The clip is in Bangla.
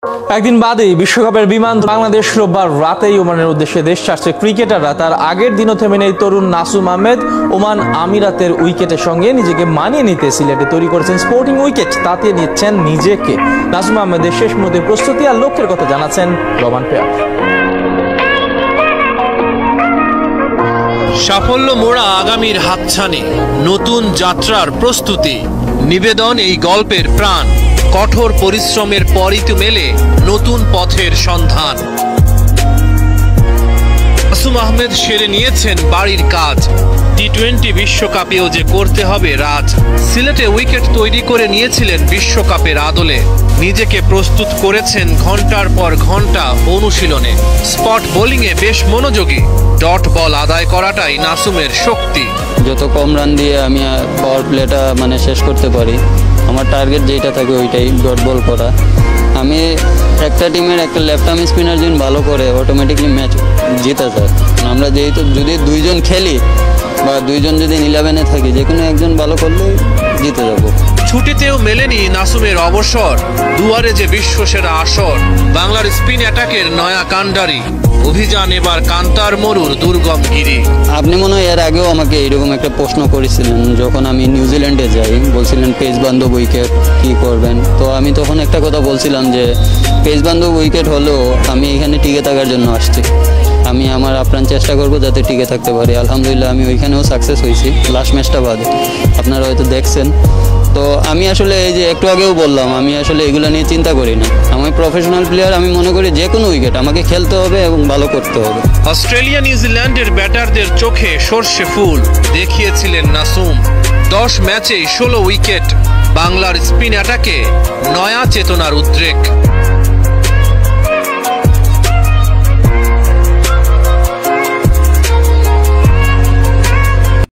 একদিন বাদেই বিশ্বকাপের বিমান বাংলাদেশ রোববার রাতেই ওমানের উদ্দেশ্যে দেশ ছাড়ছে ক্রিকেটাররা। তার আগের দিনও থেমে নেই তরুণ নাসুম আহমেদ। ওমান আমিরাতের উইকেটের সঙ্গে নিজেকে মানিয়ে নিতে সিলেটে তৈরি করেছেন স্পোর্টিং উইকেট, তাতে নিচ্ছেন নিজেকে। নাসুম আহমেদের শেষ মুহূর্তে প্রস্তুতি আর লক্ষ্যের কথা জানাচ্ছেন রোমান পেয়ার। সাফল্য মোড়া আগামীর হাতছানি, নতুন যাত্রার প্রস্তুতি, নিবেদন এই গল্পের প্রাণ। কঠোর পরিশ্রমের পরই তো মেলে নতুন পথের সন্ধান। নাসুম আহমেদ সেরে নিয়েছেন বাড়ির কাজ, টি-20 বিশ্বকাপেও যে করতে হবে রাজ। সিলেটে উইকেট তৈরি করে নিয়েছিলেন বিশ্বকাপের আদলে, নিজেকে প্রস্তুত করেছেন ঘন্টার পর ঘন্টা অনুশীলনে। স্পট বোলিংয়ে বেশ মনোযোগী, ডট বল আদায় করাটাই নাসুমের শক্তি। যত কম রান দিয়ে আমি পাওয়ার প্লেটা শেষ করতে পারি, আমার টার্গেট যেটা থাকে ওইটাই ডট বল করা। আমি একটা টিমের একটা লেফট আর্ম স্পিনার যদি ভালো করে অটোমেটিকলি ম্যাচ জিতে যায়। আমরা যেহেতু যদি দুইজন খেলি বা দুইজন যদি 11-এ থাকি, যে কোনো একজন ভালো করলেই জিতে যাব। ছুটিতেও মেলেনি নাসুমের অবসর, দুয়ারে যে বিশ্বসেরা আসর। বাংলার স্পিন অ্যাটাকের নয়া কান্ডারি, অভিযান এবার কান্তার মরুর দুর্গম গিরি। আপনি মনে হয় এর আগেও আমাকে এইরকম একটা প্রশ্ন করেছিলেন যখন আমি নিউজিল্যান্ডে যাই, বলছিলেন পেস বান্ধব উইকেট কী করবেন। তো আমি তখন একটা কথা বলছিলাম যে পেস বান্ধব উইকেট হলেও আমি এখানে টিকে থাকার জন্য আসছি। আমি আমার আপ্রাণ চেষ্টা করবো যাতে টিকে থাকতে পারি। আলহামদুলিল্লাহ আমি ওইখানেও সাকসেস হয়েছি, লাস্ট ম্যাচটা বাদে। আপনারা হয়তো দেখছেন। তো আমি আসলে এই যে একটু আগেও বললাম, আমি আসলে এগুলো নিয়ে চিন্তা করি না। আমি প্রফেশনাল প্লেয়ার, আমি মনে করি যে কোনো উইকেট আমাকে খেলতে হবে এবং ভালো করতে হবে। অস্ট্রেলিয়া নিউজিল্যান্ডের ব্যাটারদের চোখে সর্ষে ফুল দেখিয়েছিলেন নাসুম। 10 ম্যাচে 16 উইকেট, বাংলার স্পিন অ্যাটাকে নয়া চেতনার উদ্রেক।